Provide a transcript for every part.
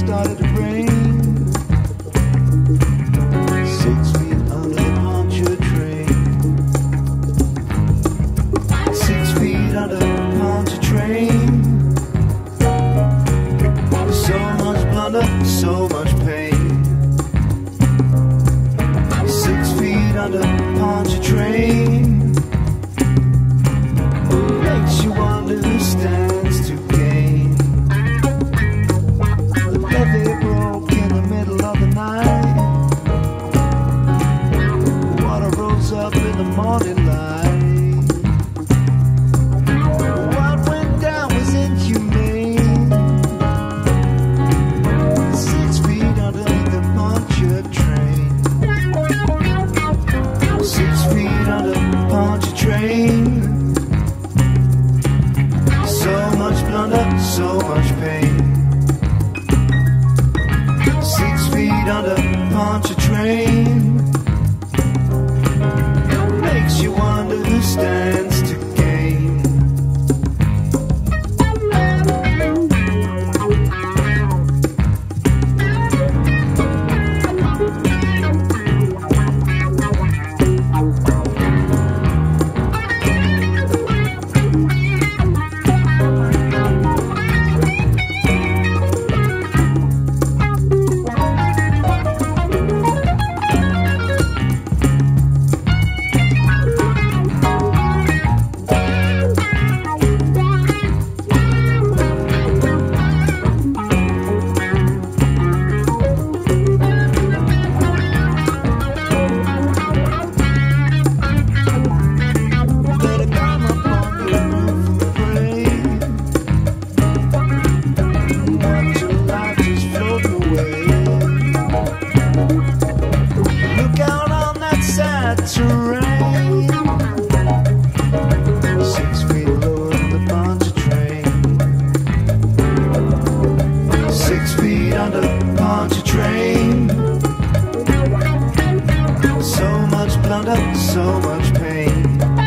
started to rain. 6 feet under the Pontchatrain. 6 feet under the Pontchatrain. So much blunder, so much pain. 6 feet under the Pontchatrain. Makes you wonder who stands to gain. The levee broke in the middle of the night. Water rose up in the morning light. What went down was inhumane. 6 feet underneath the Pontchatrain. 6 feet under the Pontchatrain. So much blunder, so much pain. 6 feet under Pontchatrain. Makes you wonder who stands to gain. Terrain. 6 feet lower than the Pontchatrain. 6 feet under the Pontchatrain. So much blunder, so much pain.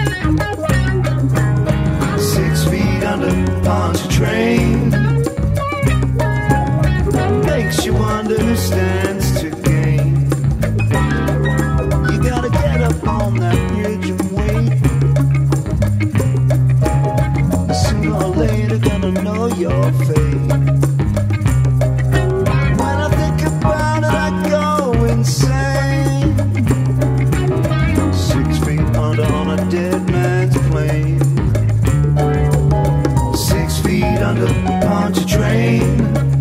6 feet under the Pontchatrain. Makes you wonder who stands to gain. You gotta get up on that bridge and wait. Sooner or later gonna know your fate. When I think about it I go insane. 6 feet under on a dead man's plane. 6 feet under the Pontchatrain.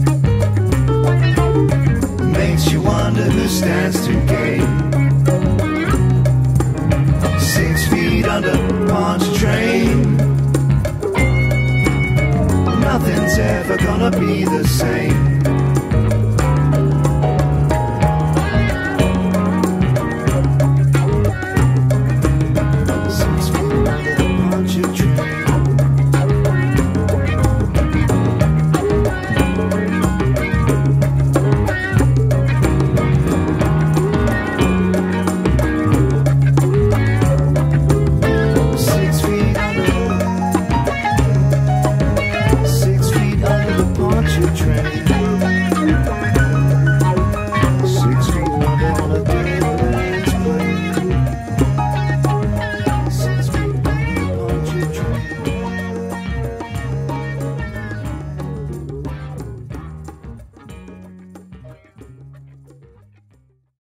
Makes you wonder who stands to gain. 6 feet under Pontchatrain. Nothing's ever gonna be the same.